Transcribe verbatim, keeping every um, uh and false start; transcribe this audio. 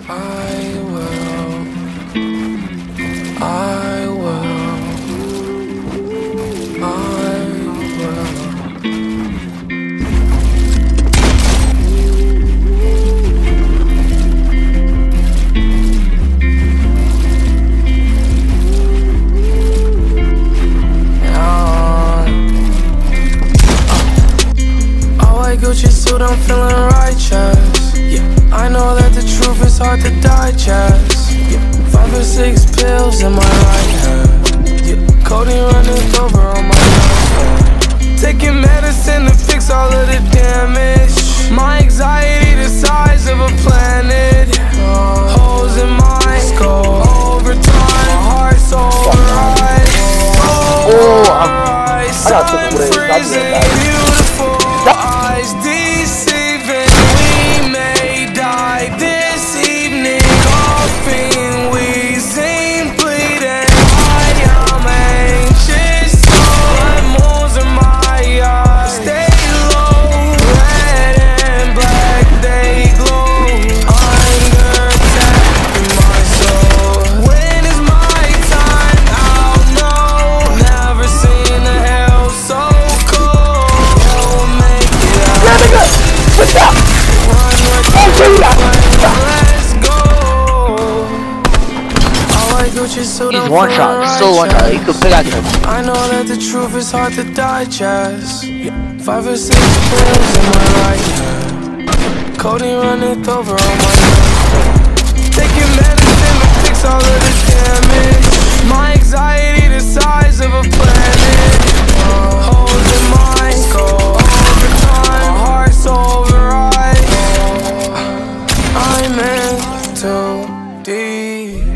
I will, I will, I will. Gucci suit, I'm feeling righteous. Yeah, I know that the truth is hard to digest. Yeah, five or six pills in my right hand. Yeah, codeine running over on my left hand. Taking medicine to fix all of the damage. My anxiety the size of a planet. Uh, holes in my skull. Overtime, heart's override. Override, sun freezing, beautiful. Eyes deceiving, we may die this evening. Coughing, wheezing, bleeding. I am anxious, so lemons in my eyes. Stay low, red and black, they glow. Under attack in my soul. When is my time? I'll know. Never seen a hell so cold. What's up? He's one shot, still one shot. He could pick out him. I know that the truth is hard to digest. Five or six pills in my right hand. Codeine running over on my left. Taking medicine to fix all of the damage. My anxiety the size of a planet. Uh, holes in my skull. Overtime, heart's override. I'm in too deep.